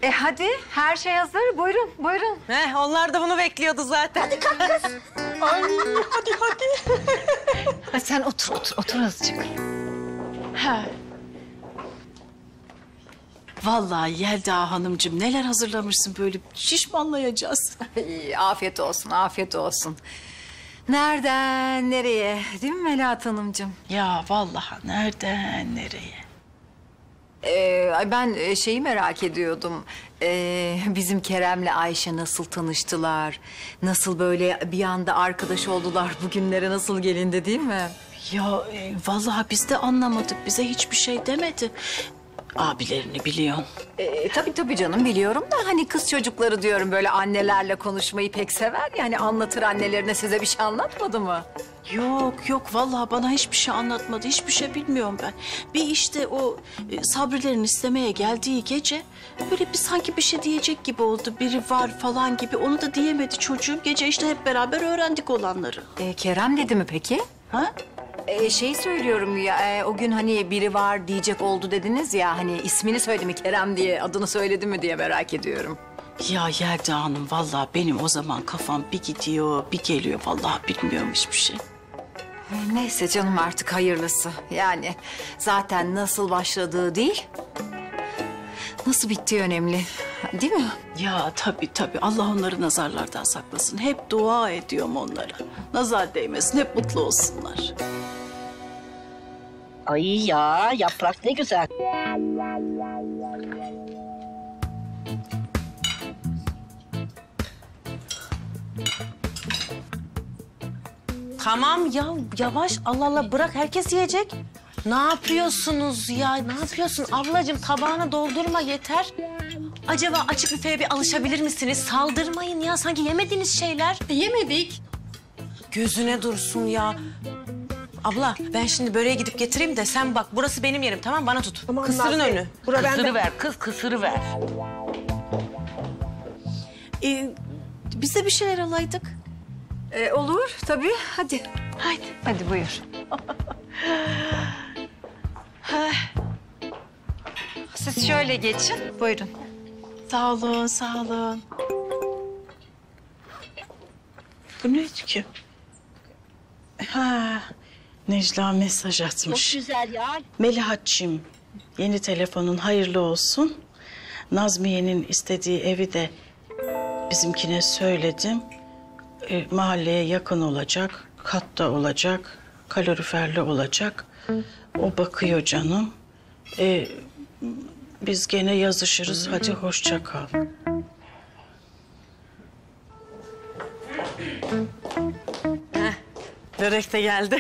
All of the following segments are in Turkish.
Hadi her şey hazır. Buyurun, buyurun. Onlar da bunu bekliyordu zaten. Hadi kalk kız. Ay hadi. Hadi sen otur azıcık. Ha. Vallahi Yelda Hanımcığım neler hazırlamışsın böyle şişmanlayacağız. Afiyet olsun, afiyet olsun. Nereden nereye? Değil mi Melahat Hanımcığım? Ya vallahi nereden nereye? Ben şeyi merak ediyordum. Bizim Kerem'le Ayşe nasıl tanıştılar? Nasıl böyle bir anda arkadaş oldular? Bugünlere nasıl gelindi değil mi? Ya vallahi biz de anlamadık. Bize hiçbir şey demedi. Abilerini biliyorsun. Tabii canım biliyorum da hani kız çocukları diyorum böyle annelerle konuşmayı pek sever ya. Hani anlatır annelerine, size bir şey anlatmadı mı? Yok vallahi bana hiçbir şey anlatmadı. Hiçbir şey bilmiyorum ben. Bir işte o Sabrilerin istemeye geldiği gece böyle bir sanki bir şey diyecek gibi oldu. Biri var falan gibi. Onu da diyemedi çocuğum. Gece işte hep beraber öğrendik olanları. Kerem dedi mi peki? Ha? Şey söylüyorum ya, o gün hani biri var diyecek oldu dediniz ya, hani ismini söyledi mi Kerem diye, adını söyledi mi diye merak ediyorum. Ya Yelda Hanım vallahi benim o zaman kafam bir gidiyor bir geliyor. Vallahi bilmiyorum hiçbir şey. Neyse canım artık hayırlısı. Yani zaten nasıl başladığı değil, nasıl bittiği önemli. Değil mi? Ya tabii. Allah onları nazarlardan saklasın. Hep dua ediyorum onlara. Nazar değmesin, hep mutlu olsunlar. Ay ya yaprak ne güzel. Tamam ya yavaş Allah bırak herkes yiyecek. Ne yapıyorsunuz ya? Ne yapıyorsun ablacığım? Tabağına doldurma yeter. Acaba açık büfeye bir alışabilir misiniz? Saldırmayın ya sanki yemediğiniz şeyler. Yemedik. Gözüne dursun ya. Abla ben şimdi böreğe gidip getireyim de sen bak burası benim yerim tamam bana tut. Tamam, kısırın önü. Kısırı ver kız kısırı ver. Biz de bir şeyler alaydık. Olur tabii, hadi. Hadi buyur. Siz şöyle geçin, buyurun. Sağ olun. Bu neydi ki? Ha, Necla mesaj atmış. Çok güzel ya. Melihatçığım, yeni telefonun hayırlı olsun. Nazmiye'nin istediği evi de bizimkine söyledim. Mahalleye yakın olacak, katta olacak, kaloriferli olacak. O bakıyor canım. Biz gene yazışırız. Hadi hoşça kal. Börek de geldi.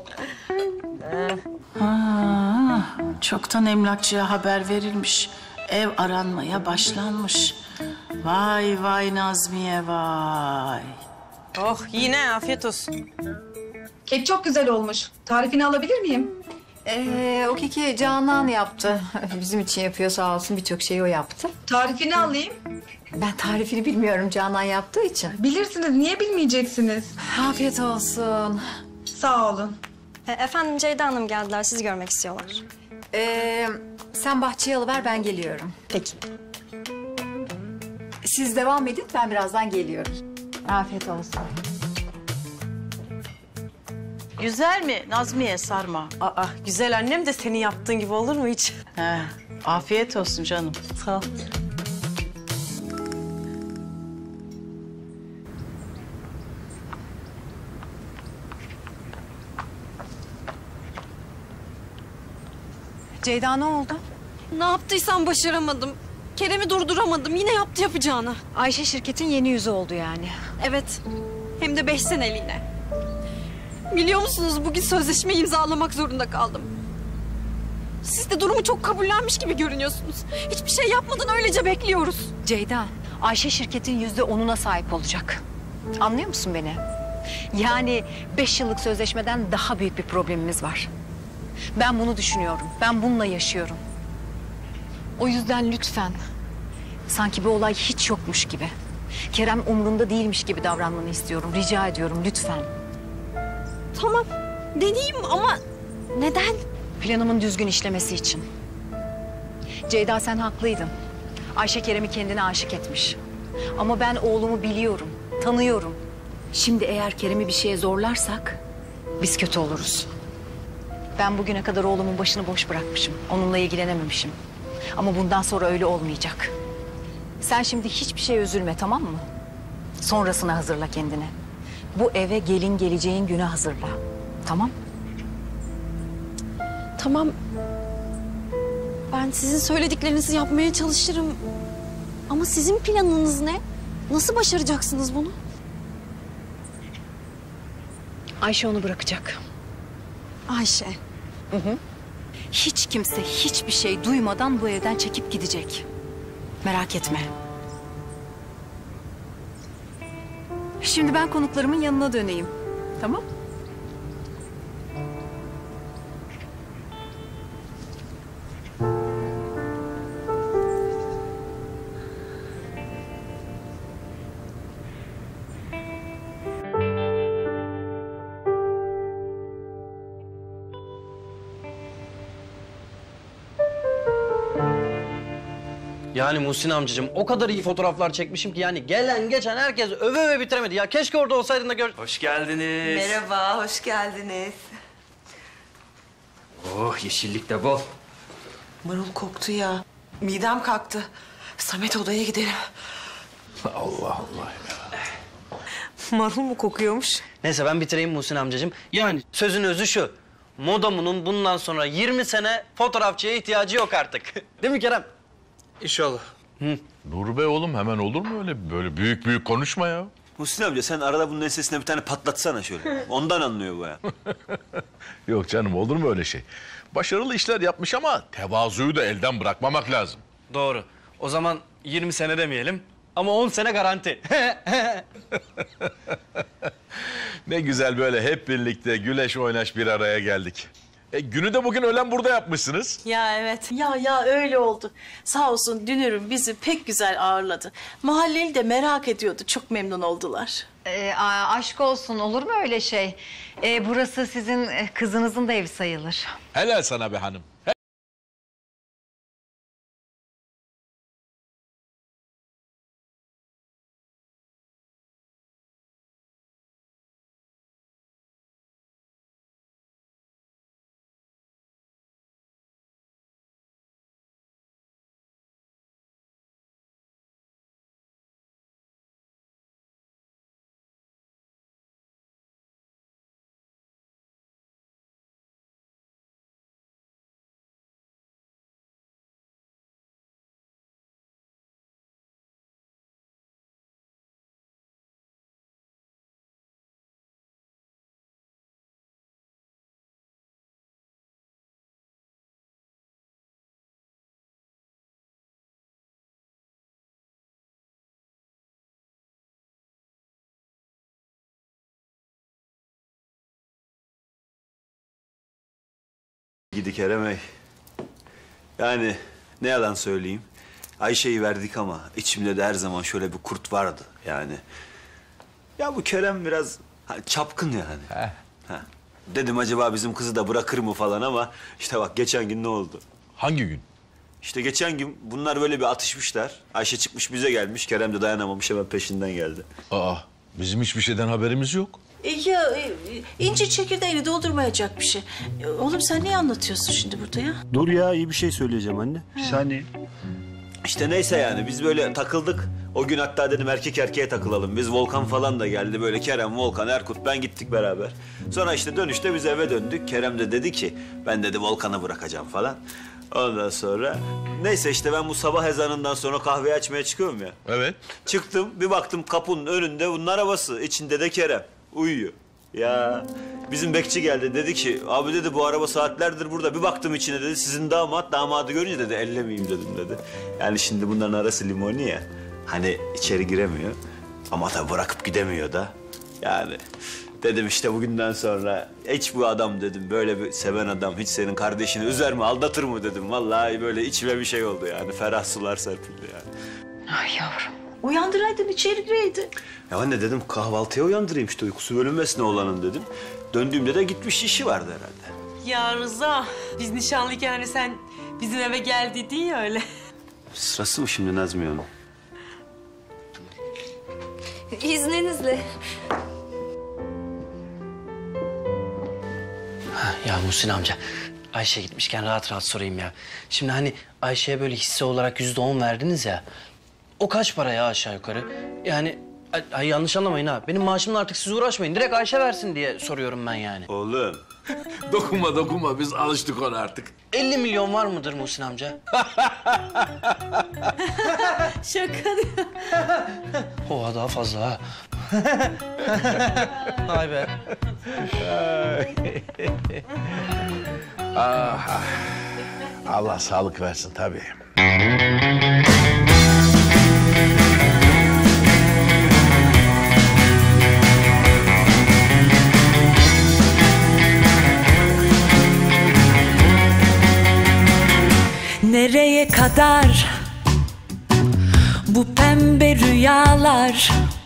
Çoktan emlakçıya haber verilmiş. Ev aranmaya başlanmış. Vay Nazmiye vay. Oh yine afiyet olsun. Kek çok güzel olmuş. Tarifini alabilir miyim? O keki Canan yaptı. Bizim için yapıyor sağ olsun, birçok şeyi o yaptı. Tarifini alayım. Ben tarifini bilmiyorum Canan yaptığı için. Bilirsiniz, niye bilmeyeceksiniz? Afiyet olsun. Sağ olun. Efendim Ceyda Hanım geldiler, sizi görmek istiyorlar. Sen bahçeye alıver, ben geliyorum. Peki. Siz devam edin, ben birazdan geliyorum. Afiyet olsun. Güzel mi Nazmiye sarma? Aa güzel annem de senin yaptığın gibi olur mu hiç? He, afiyet olsun canım. Sağ ol. Ceyda ne oldu? Ne yaptıysam başaramadım. Kerem'i durduramadım. Yine yaptı yapacağını. Ayşe şirketin yeni yüzü oldu yani. Evet. Hem de 5 seneliğine. Biliyor musunuz bugün sözleşme imzalamak zorunda kaldım. Siz de durumu çok kabullenmiş gibi görünüyorsunuz. Hiçbir şey yapmadan öylece bekliyoruz. Ceyda, Ayşe şirketin %10'una sahip olacak. Anlıyor musun beni? Yani 5 yıllık sözleşmeden daha büyük bir problemimiz var. Ben bunu düşünüyorum. Ben bununla yaşıyorum. O yüzden lütfen, sanki bu olay hiç yokmuş gibi, Kerem umrunda değilmiş gibi davranmanı istiyorum. Rica ediyorum lütfen. Tamam. Deneyeyim ama neden? Planımın düzgün işlemesi için. Ceyda sen haklıydın. Ayşe Kerem'i kendine aşık etmiş. Ama ben oğlumu biliyorum, tanıyorum. Şimdi eğer Kerem'i bir şeye zorlarsak biz kötü oluruz. Ben bugüne kadar oğlumun başını boş bırakmışım. Onunla ilgilenememişim. Ama bundan sonra öyle olmayacak. Sen şimdi hiçbir şeye üzülme, tamam mı? Sonrasına hazırla kendini. Bu eve gelin geleceğin güne hazırla. Tamam? Tamam. Ben sizin söylediklerinizi yapmaya çalışırım. Ama sizin planınız ne? Nasıl başaracaksınız bunu? Ayşe onu bırakacak. Ayşe. Hiç kimse hiçbir şey duymadan bu evden çekip gidecek. Merak etme. Şimdi ben konuklarımın yanına döneyim. Tamam? Yani Muhsin amcacığım o kadar iyi fotoğraflar çekmişim ki yani gelen geçen herkes öve öve bitiremedi. Ya keşke orada olsaydın da gör... Hoş geldiniz. Merhaba, hoş geldiniz. Oh, yeşillik de bol. Marul koktu ya. Midem kalktı. Samet odaya gidelim. Allah Allah ya. Marul mu kokuyormuş? Neyse ben bitireyim Muhsin amcacığım. Yani sözün özü şu. Modamu'nun bundan sonra 20 sene fotoğrafçıya ihtiyacı yok artık. Değil mi Kerem? İnşallah. Nuri Bey oğlum hemen olur mu öyle? Böyle büyük büyük konuşma ya. Muhsin amca sen arada bunun ensesine bir tane patlatsana şöyle. Ondan anlıyor bu ya. Yok canım olur mu öyle şey? Başarılı işler yapmış ama tevazuyu da elden bırakmamak lazım. Doğru. O zaman 20 sene demeyelim ama 10 sene garanti. Ne güzel böyle hep birlikte güleş oynaş bir araya geldik. Günü de bugün öğlen burada yapmışsınız. Ya evet. Ya öyle oldu. Sağ olsun Dünür'üm bizi pek güzel ağırladı. Mahalleli de merak ediyordu. Çok memnun oldular. Aşk olsun, olur mu öyle şey? Burası sizin kızınızın da evi sayılır. Helal sana be hanım. Gidi Kerem Bey. Yani ne yalan söyleyeyim. Ayşe'yi verdik ama içimde de her zaman şöyle bir kurt vardı yani. Ya bu Kerem biraz çapkın yani. Ha. Dedim acaba bizim kızı da bırakır mı falan ama işte bak geçen gün ne oldu? Hangi gün? İşte geçen gün bunlar böyle bir atışmışlar. Ayşe çıkmış bize gelmiş. Kerem de dayanamamış hemen peşinden geldi. Aa, bizim hiçbir şeyden haberimiz yok. İncir çekirdeğini doldurmayacak bir şey. Oğlum sen niye anlatıyorsun şimdi burada ya? Dur ya iyi bir şey söyleyeceğim anne. Bir saniye. İşte neyse yani biz böyle takıldık. O gün hatta dedim erkek erkeğe takılalım. Biz Volkan falan da geldi böyle Kerem, Volkan, Erkut ben gittik beraber. Sonra işte dönüşte biz eve döndük. Kerem de dedi ki ben dedi Volkan'ı bırakacağım falan. Ondan sonra neyse işte ben bu sabah ezanından sonra kahve açmaya çıkıyorum ya. Evet. Çıktım bir baktım kapının önünde bunun arabası. İçinde de Kerem uyuyor. Ya bizim bekçi geldi dedi ki abi dedi bu araba saatlerdir burada. Bir baktım içine dedi sizin damadı görünce dedi ellemeyeyim dedim dedi. Yani şimdi bunların arası limoni ya. Hani içeri giremiyor ama da bırakıp gidemiyor da. Yani dedim işte bugünden sonra hiç bu adam dedim böyle bir seven adam hiç senin kardeşini üzer mi aldatır mı dedim. Vallahi böyle içime bir şey oldu yani ferah sular serpildi yani. Ay yavrum. Uyandıraydın içeri gireydin. Ya anne dedim kahvaltıya uyandırayım işte uykusu bölünmesin oğlanın dedim. Döndüğümde de gitmiş işi vardı herhalde. Ya Rıza, biz nişanlıyken hani sen bizim eve gel dedin ya öyle. Sırası mı şimdi Nazmiye Hanım? İzninizle. Ya Muhsin amca, Ayşe gitmişken rahat rahat sorayım ya. Şimdi hani Ayşe'ye böyle hisse olarak %10 verdiniz ya. O kaç para ya aşağı yukarı? Yani ay yanlış anlamayın ha. Benim maaşımla artık siz uğraşmayın. Direkt Ayşe versin diye soruyorum ben yani. Oğlum. Dokunma biz alıştık ona artık. 50 milyon var mıdır Muhsin amca? Şaka diyor. Oha daha fazla ha. Vay be. Allah sağlık versin tabii. Nereye kadar bu pembe rüyalar?